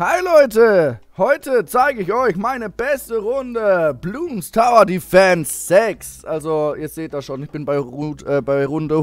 Hi Leute, heute zeige ich euch meine beste Runde Bloons Tower Defense 6. Also ihr seht das schon, ich bin bei Runde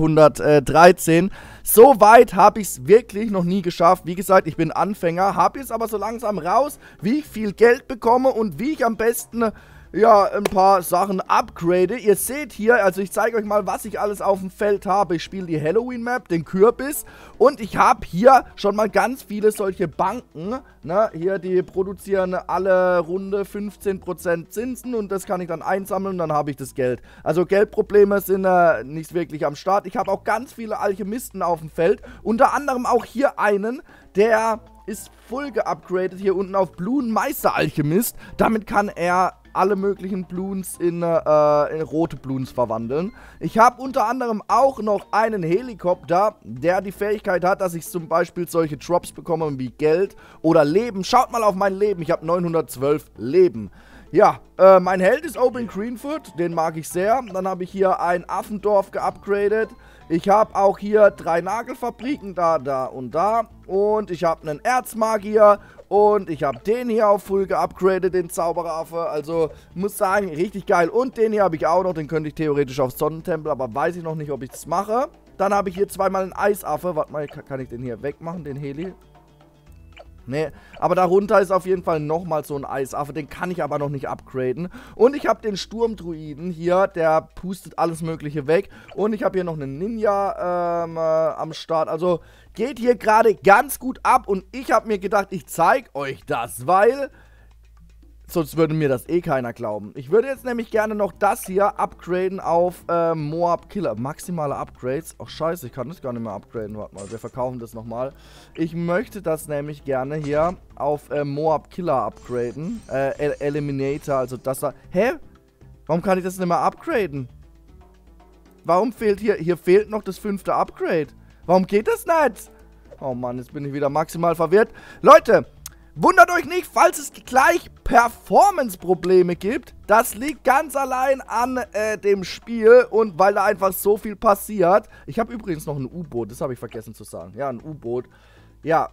113. So weit habe ich es wirklich noch nie geschafft. Wie gesagt, ich bin Anfänger, habe jetzt aber so langsam raus, wie ich viel Geld bekomme und wie ich am besten ein paar Sachen upgrade. Ihr seht hier, also ich zeige euch mal, was ich alles auf dem Feld habe. Ich spiele die Halloween-Map, den Kürbis. Und ich habe hier schon mal ganz viele solche Banken. Ne? Hier, die produzieren alle Runde 15% Zinsen. Und das kann ich dann einsammeln und dann habe ich das Geld. Also Geldprobleme sind nicht wirklich am Start. Ich habe auch ganz viele Alchemisten auf dem Feld. Unter anderem auch hier einen, der ist voll geupgradet hier unten auf Bloon Meister Alchemist. Damit kann er alle möglichen Bloons in rote Bloons verwandeln. Ich habe unter anderem auch noch einen Helikopter, der die Fähigkeit hat, dass ich zum Beispiel solche Drops bekomme wie Geld oder Leben. Schaut mal auf mein Leben, ich habe 912 Leben. Ja, mein Held ist Open Greenfoot, den mag ich sehr. Dann habe ich hier ein Affendorf geupgradet. Ich habe auch hier 3 Nagelfabriken, da und da. Und ich habe einen Erzmagier und ich habe den hier auf Full geupgradet, den Zaubereraffe. Also, muss sagen, richtig geil. Und den hier habe ich auch noch, den könnte ich theoretisch aufs Sonnentempel, aber weiß ich noch nicht, ob ich das mache. Dann habe ich hier zweimal einen Eisaffe. Warte mal, kann ich den hier wegmachen, den Heli? Nee, aber darunter ist auf jeden Fall nochmal so ein Eisaffe, den kann ich aber noch nicht upgraden. Und ich habe den Sturmdruiden hier, der pustet alles mögliche weg. Und ich habe hier noch einen Ninja am Start, also geht hier gerade ganz gut ab. Und ich habe mir gedacht, ich zeige euch das, weil sonst würde mir das eh keiner glauben. Ich würde jetzt nämlich gerne noch das hier upgraden auf Moab Killer. Maximale Upgrades. Ach scheiße, ich kann das gar nicht mehr upgraden. Warte mal, wir verkaufen das nochmal. Ich möchte das nämlich gerne hier auf Moab Killer upgraden. Eliminator, also das da. Hä? Warum kann ich das nicht mehr upgraden? Warum fehlt hier fehlt noch das 5. Upgrade. Warum geht das nicht? Oh Mann, jetzt bin ich wieder maximal verwirrt. Leute, wundert euch nicht, falls es gleich Performance-Probleme gibt. Das liegt ganz allein an dem Spiel und weil da einfach so viel passiert. Ich habe übrigens noch ein U-Boot, das habe ich vergessen zu sagen. Ja, ein U-Boot. Ja,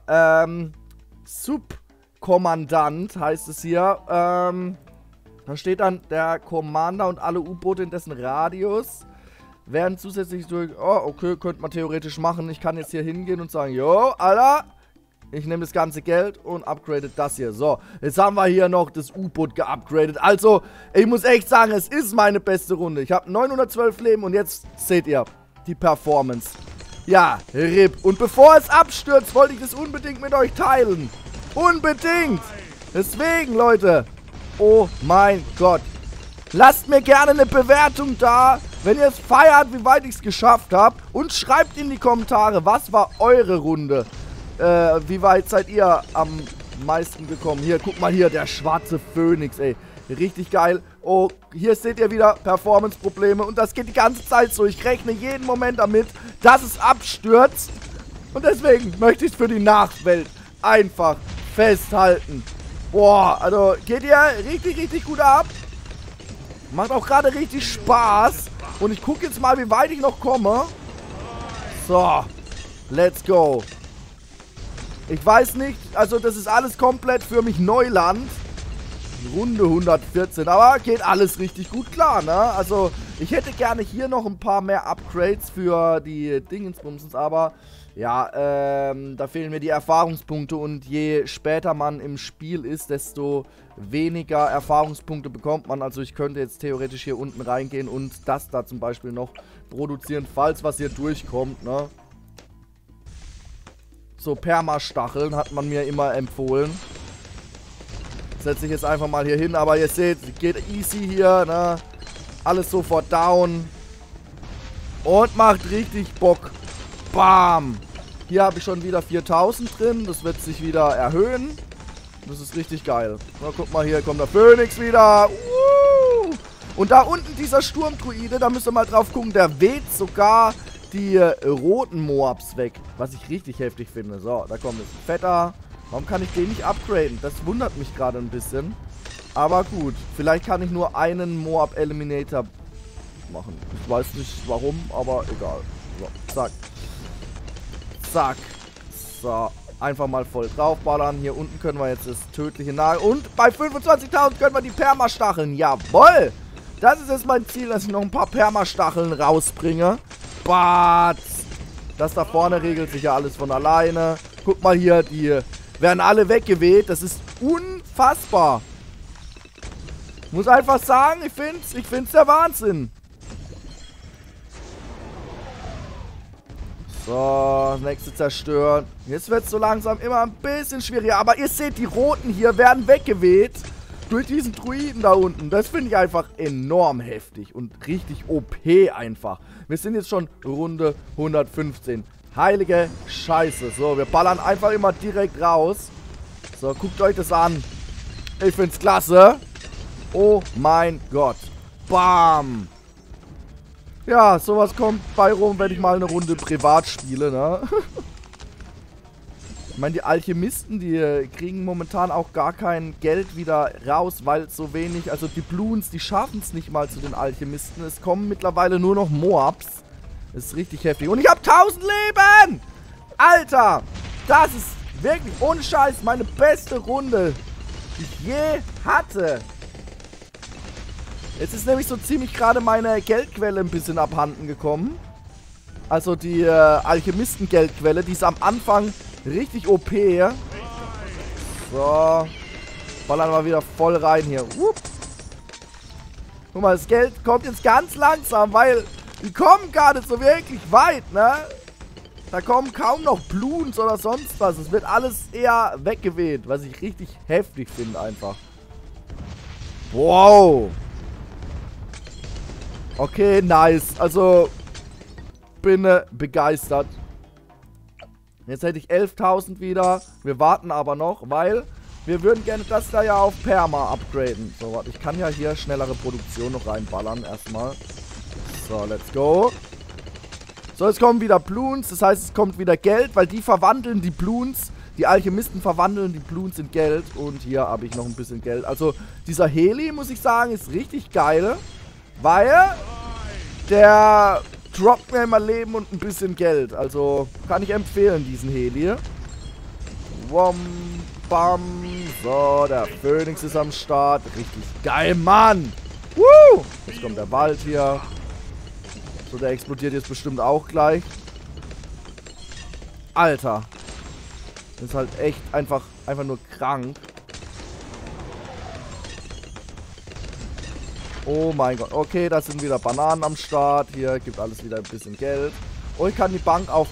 Subkommandant heißt es hier. Da steht dann der Commander und alle U-Boote in dessen Radius werden zusätzlich durch... Oh, okay, könnte man theoretisch machen. Ich kann jetzt hier hingehen und sagen, jo, Alter, ich nehme das ganze Geld und upgrade das hier. So, jetzt haben wir hier noch das U-Boot geupgradet. Also, ich muss echt sagen, es ist meine beste Runde. Ich habe 912 Leben und jetzt seht ihr die Performance. Ja, RIP. Und bevor es abstürzt, wollte ich das unbedingt mit euch teilen. Unbedingt. Deswegen, Leute. Oh mein Gott. Lasst mir gerne eine Bewertung da, wenn ihr es feiert, wie weit ich es geschafft habe. Und schreibt in die Kommentare, was war eure Runde? Wie weit seid ihr am meisten gekommen? Hier, guck mal hier, der schwarze Phönix, ey. Richtig geil. Oh, hier seht ihr wieder Performance-Probleme. Und das geht die ganze Zeit so. Ich rechne jeden Moment damit, dass es abstürzt. Und deswegen möchte ich es für die Nachwelt einfach festhalten. Boah, also geht hier richtig, richtig gut ab. Macht auch gerade richtig Spaß. Und ich gucke jetzt mal, wie weit ich noch komme. So, let's go. Ich weiß nicht, also das ist alles komplett für mich Neuland. Runde 114, aber geht alles richtig gut klar, ne? Also ich hätte gerne hier noch ein paar mehr Upgrades für die Dingensbumsens, aber ja, da fehlen mir die Erfahrungspunkte und je später man im Spiel ist, desto weniger Erfahrungspunkte bekommt man. Also ich könnte jetzt theoretisch hier unten reingehen und das da zum Beispiel noch produzieren, falls was hier durchkommt, ne? So Permastacheln hat man mir immer empfohlen. Setze ich jetzt einfach mal hier hin, aber ihr seht, geht easy hier, ne? Alles sofort down. Und macht richtig Bock. Bam! Hier habe ich schon wieder 4000 drin. Das wird sich wieder erhöhen. Das ist richtig geil. Na, guck mal, hier kommt der Phönix wieder. Und da unten dieser Sturmdruide, da müsst ihr mal drauf gucken, der weht sogar die roten Moabs weg. Was ich richtig heftig finde. So, da kommt jetzt ein fetter. Warum kann ich den nicht upgraden? Das wundert mich gerade ein bisschen. Aber gut, vielleicht kann ich nur einen Moab Eliminator machen. Ich weiß nicht warum, aber egal. So, zack. Zack. So. einfach mal voll draufballern. Hier unten können wir jetzt das tödliche Nagel. Und bei 25.000 können wir die Permastacheln. Jawohl! Das ist jetzt mein Ziel, dass ich noch ein paar Permastacheln rausbringe. Batz! Das da vorne regelt sich ja alles von alleine. Guck mal hier, die werden alle weggeweht. Das ist unfassbar. Muss einfach sagen, ich find's der Wahnsinn. So, das nächste zerstören. Jetzt wird es so langsam immer ein bisschen schwieriger. Aber ihr seht, die Roten hier werden weggeweht durch diesen Druiden da unten. Das finde ich einfach enorm heftig und richtig OP einfach. Wir sind jetzt schon Runde 115. Heilige Scheiße. So, wir ballern einfach immer direkt raus. So, guckt euch das an. Ich finde es klasse. Oh mein Gott. Bam. Ja, sowas kommt bei rum, wenn ich mal eine Runde privat spiele, ne? Ich meine, die Alchemisten, die kriegen momentan auch gar kein Geld wieder raus, weil so wenig, also die Bloons, die schaffen es nicht mal zu den Alchemisten. Es kommen mittlerweile nur noch Moabs. Das ist richtig heftig. Und ich habe 1000 Leben! Alter, das ist wirklich, ohne Scheiß, meine beste Runde, die ich je hatte. Jetzt ist nämlich so ziemlich gerade meine Geldquelle ein bisschen abhanden gekommen. Also die Alchemisten-Geldquelle, die ist am Anfang richtig OP. So. Ballern wir wieder voll rein hier. Guck mal, das Geld kommt jetzt ganz langsam, weil die kommen gar nicht so wirklich weit, ne? Da kommen kaum noch Bloons oder sonst was. Es wird alles eher weggeweht, was ich richtig heftig finde einfach. Wow. Okay, nice. Also, bin begeistert. Jetzt hätte ich 11.000 wieder. Wir warten aber noch, weil wir würden gerne das da ja auf Perma upgraden. So, warte, ich kann ja hier schnellere Produktion noch reinballern erstmal. So, let's go. So, jetzt kommen wieder Bloons. Das heißt, es kommt wieder Geld, weil die verwandeln die Bloons. Die Alchemisten verwandeln die Bloons in Geld. Und hier habe ich noch ein bisschen Geld. Also, dieser Heli, muss ich sagen, ist richtig geil. Weil der droppt mir immer Leben und ein bisschen Geld. Also kann ich empfehlen, diesen Heli. Wom, bam. So, der Phönix ist am Start. Richtig geil, Mann. Woo! Jetzt kommt der Wald hier. So, der explodiert jetzt bestimmt auch gleich. Alter. Das ist halt echt einfach nur krank. Oh mein Gott. Okay, da sind wieder Bananen am Start. Hier gibt alles wieder ein bisschen Geld. Oh, ich kann die Bank auf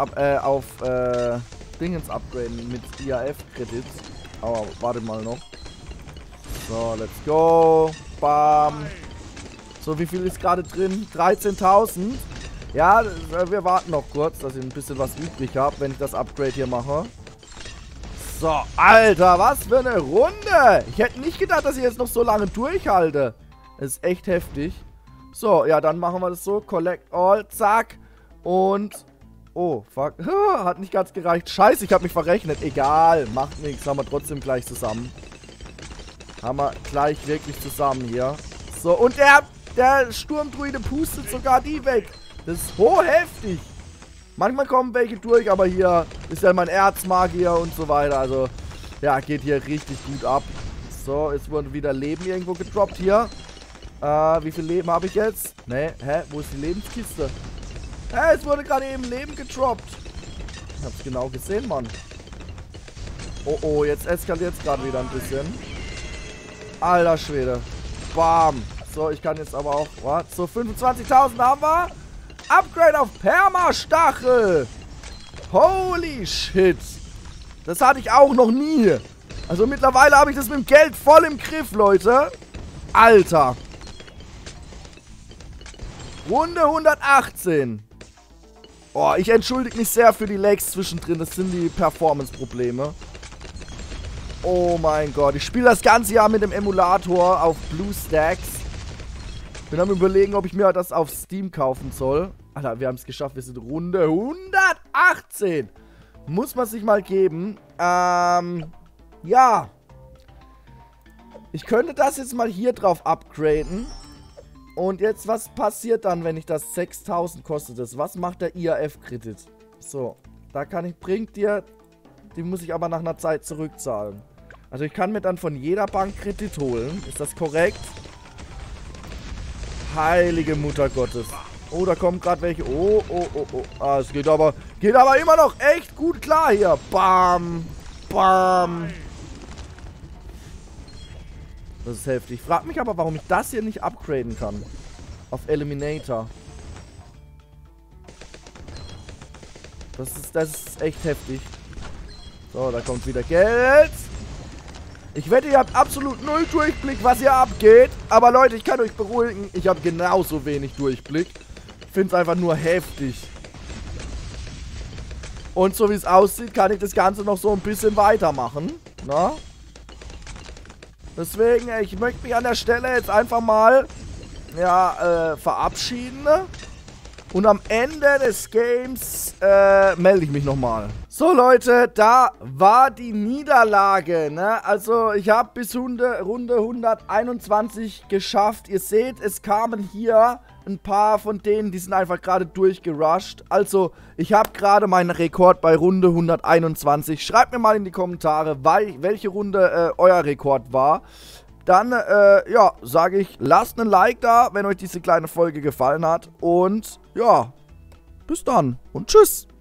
Dingens upgraden mit IAF-Kredits. Aber warte mal noch. So, let's go. Bam. So, wie viel ist gerade drin? 13.000. Ja, wir warten noch kurz, dass ich ein bisschen was übrig habe, wenn ich das Upgrade hier mache. So, Alter, was für eine Runde. Ich hätte nicht gedacht, dass ich jetzt noch so lange durchhalte. Das ist echt heftig. So, ja, dann machen wir das so. Collect all, zack. Und, oh, fuck. Hat nicht ganz gereicht. Scheiße, ich habe mich verrechnet. Egal, macht nichts. Haben wir trotzdem gleich zusammen. Haben wir gleich wirklich zusammen hier. So, und der Sturmdruide pustet sogar die weg. Das ist so heftig. Manchmal kommen welche durch, aber hier ist ja mein Erzmagier und so weiter. Also, ja, geht hier richtig gut ab. So, jetzt wurden wieder Leben irgendwo gedroppt hier. Wie viel Leben habe ich jetzt? Ne, hä? Wo ist die Lebenskiste? Hä, es wurde gerade eben Leben gedroppt. Ich hab's genau gesehen, Mann. Oh, oh, jetzt eskaliert es gerade wieder ein bisschen. Alter Schwede. Bam. So, ich kann jetzt aber auch... Was? So, 25.000 haben wir. Upgrade auf Permastachel. Holy shit. Das hatte ich auch noch nie. Also mittlerweile habe ich das mit dem Geld voll im Griff, Leute. Alter. Runde 118. Oh, ich entschuldige mich sehr für die Lags zwischendrin. Das sind die Performance-Probleme. Oh mein Gott. Ich spiele das ganze Jahr mit dem Emulator auf BlueStacks. Bin am Überlegen, ob ich mir das auf Steam kaufen soll. Alter, wir haben es geschafft. Wir sind Runde 118. Muss man sich mal geben. Ja. Ich könnte das jetzt mal hier drauf upgraden. Und jetzt, was passiert dann, wenn ich das 6.000 kostet? Was macht der IAF-Kredit? So, da kann ich, bringt dir Die muss ich aber nach einer Zeit zurückzahlen. Also ich kann mir dann von jeder Bank Kredit holen. Ist das korrekt? Heilige Mutter Gottes. Oh, da kommen gerade welche. Oh, oh, oh, oh. Ah, es geht aber immer noch echt gut klar hier. Bam. Bam. Das ist heftig. Ich frage mich aber, warum ich das hier nicht upgraden kann. Auf Eliminator. Das ist echt heftig. So, da kommt wieder Geld. Ich wette, ihr habt absolut null Durchblick, was hier abgeht. Aber Leute, ich kann euch beruhigen, ich habe genauso wenig Durchblick. Ich finde es einfach nur heftig. Und so wie es aussieht, kann ich das Ganze noch so ein bisschen weitermachen. Na? Deswegen, ich möchte mich an der Stelle jetzt einfach mal, ja, verabschieden. Und am Ende des Games melde ich mich nochmal. So Leute, da war die Niederlage, ne? Also ich habe bis Runde 121 geschafft. Ihr seht, es kamen hier ein paar von denen, die sind einfach gerade durchgerusht. Also ich habe gerade meinen Rekord bei Runde 121. Schreibt mir mal in die Kommentare, welche Runde euer Rekord war. Dann, ja, sage ich, lasst einen Like da, wenn euch diese kleine Folge gefallen hat. Und, ja, bis dann und tschüss.